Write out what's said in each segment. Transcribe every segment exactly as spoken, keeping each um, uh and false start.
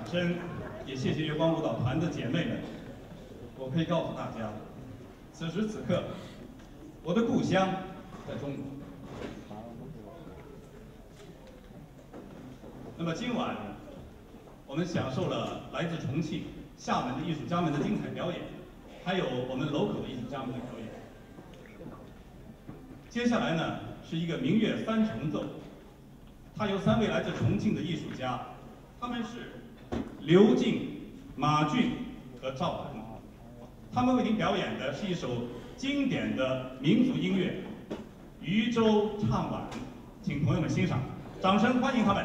声，也谢谢月光舞蹈团的姐妹们。我可以告诉大家，此时此刻，我的故乡在中国。那么今晚，我们享受了来自重庆、厦门的艺术家们的精彩表演，还有我们 local 的艺术家们的表演。接下来呢，是一个明月三重奏，它由三位来自重庆的艺术家，他们是刘静、马俊和赵兰，他们为您表演的是一首经典的民族音乐《渔舟唱晚》，请朋友们欣赏，掌声欢迎他们。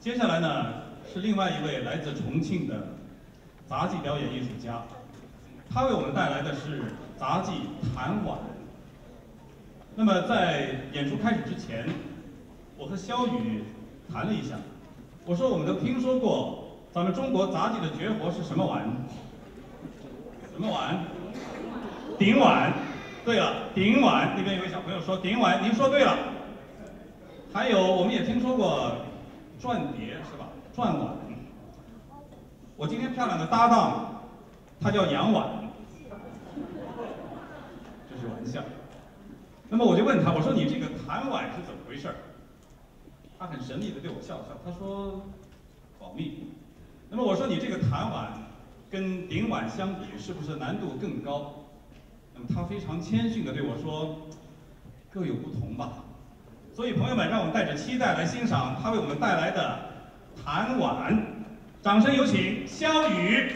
接下来呢是另外一位来自重庆的杂技表演艺术家，他为我们带来的是杂技弹碗。那么在演出开始之前，我和肖宇谈了一下，我说我们都听说过咱们中国杂技的绝活是什么碗？什么碗？顶碗。对了，顶碗。那边有位小朋友说顶碗，您说对了。还有我们也听说过转碟是吧？转碗。我今天漂亮的搭档，他叫杨碗，这是玩笑。那么我就问他，我说你这个弹碗是怎么回事？他很神秘的对我笑笑，他说保密。那么我说你这个弹碗跟顶碗相比，是不是难度更高？那么他非常谦逊的对我说，各有不同吧。所以朋友们，让我们带着期待来欣赏他为我们带来的弹碗。掌声有请肖宇。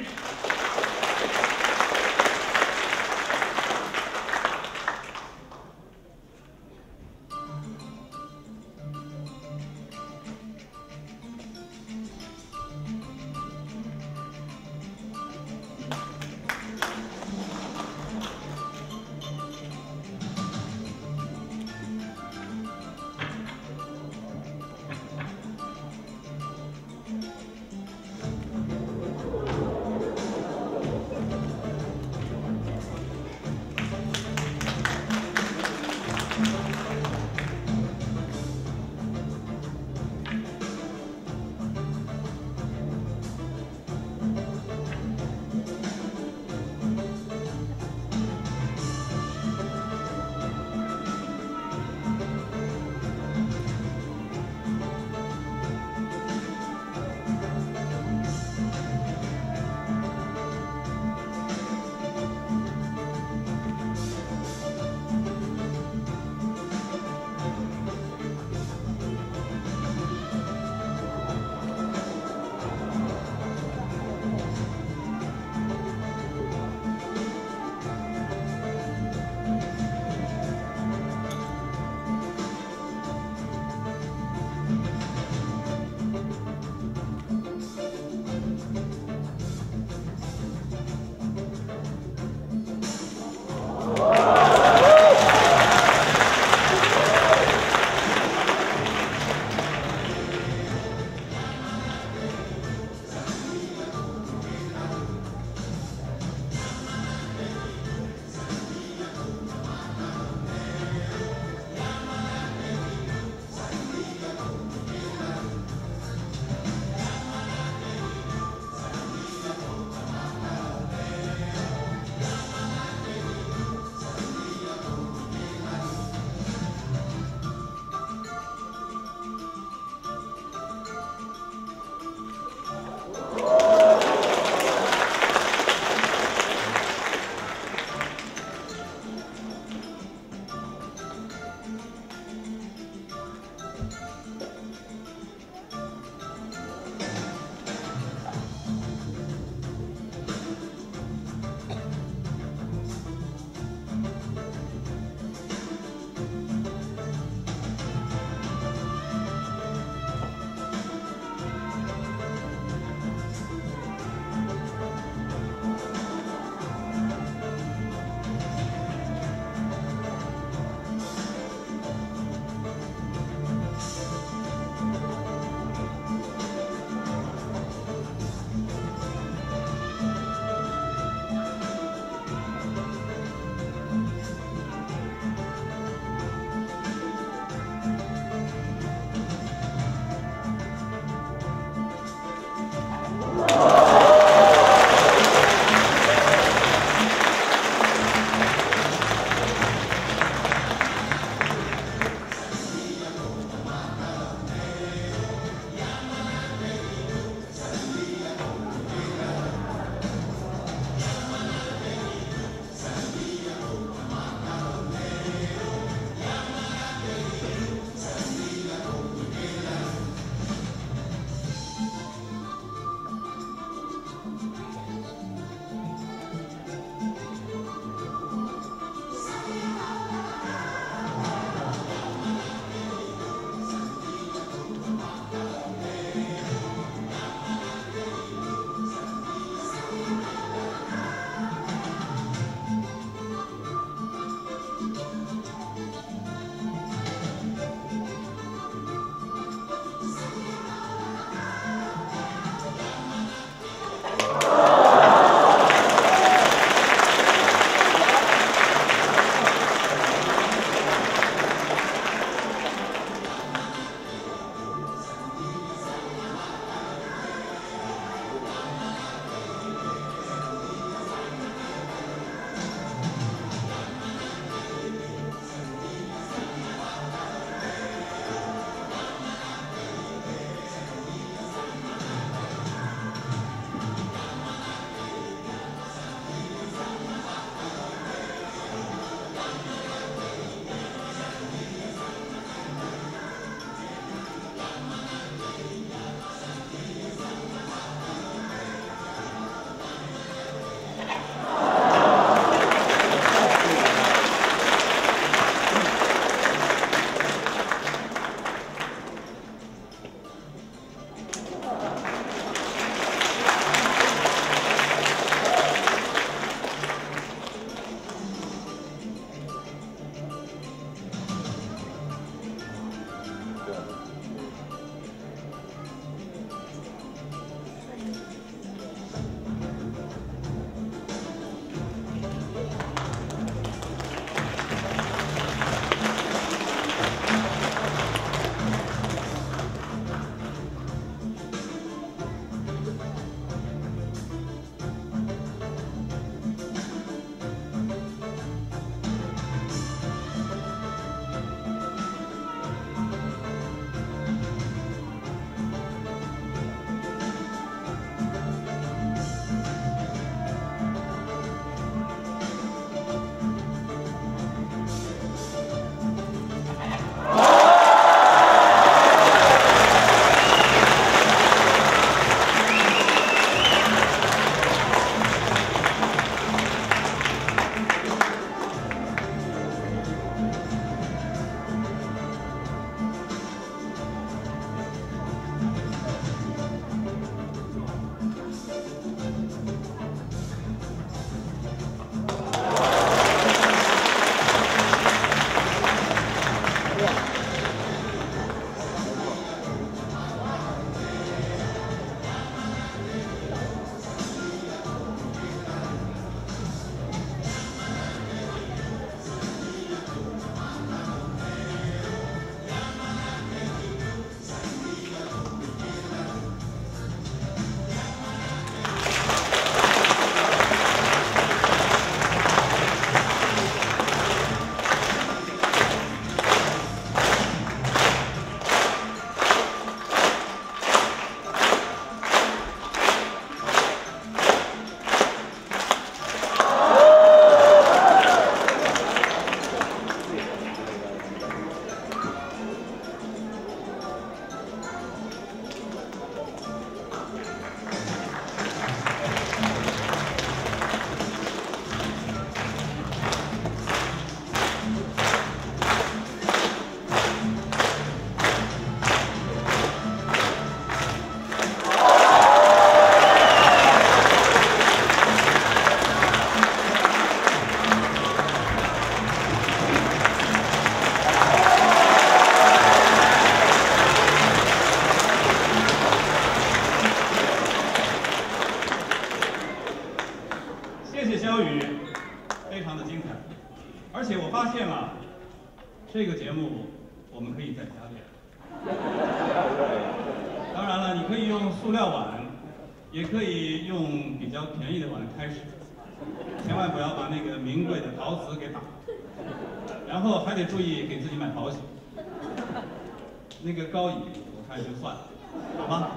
可以用塑料碗，也可以用比较便宜的碗开始，千万不要把那个名贵的陶瓷给打。然后还得注意给自己买保险。那个高椅我看就算了，好吗？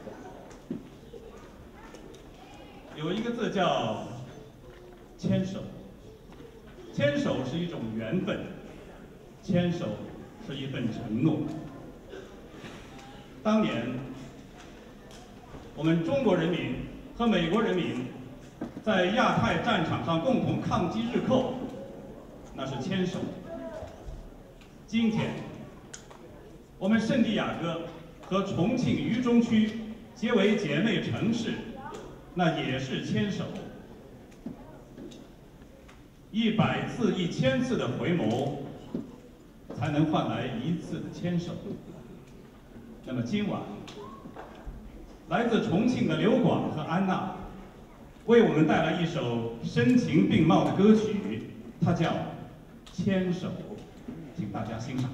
有一个字叫牵手，牵手是一种缘分，牵手是一份承诺。当年，我们中国人民和美国人民在亚太战场上共同抗击日寇，那是牵手。今天，我们圣地亚哥和重庆渝中区结为姐妹城市，那也是牵手。一百次、一千次的回眸，才能换来一次的牵手。那么今晚，来自重庆的刘广和安娜，为我们带来一首声情并茂的歌曲，它叫《牵手》，请大家欣赏。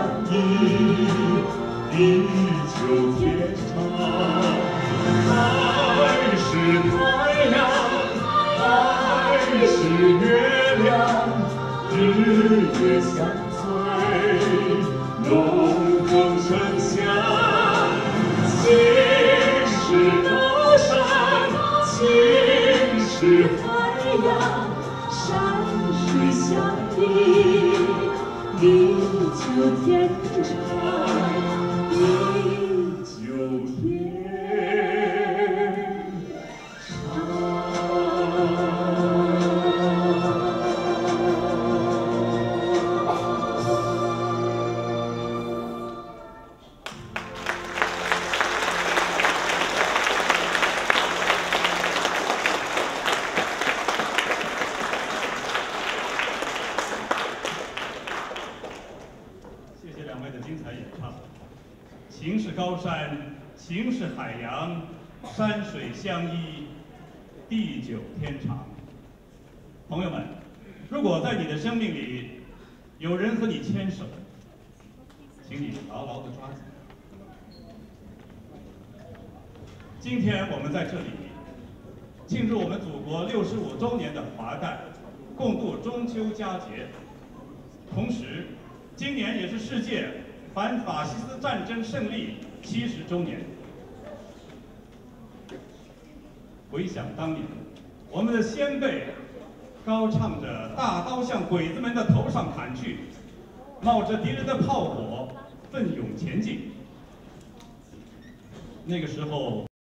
地久天长。 太阳，还是月亮，日月相随，龙凤呈祥。青是高山，青是海洋，山水相依，地久天长，地久天情是高山，情是海洋，山水相依，地久天长。朋友们，如果在你的生命里有人和你牵手，请你牢牢地抓紧。今天我们在这里庆祝我们祖国六十五周年的华诞，共度中秋佳节。同时，今年也是世界反法西斯战争胜利七十周年。回想当年，我们的先辈高唱着“大刀向鬼子们的头上砍去”，冒着敌人的炮火，奋勇前进。那个时候。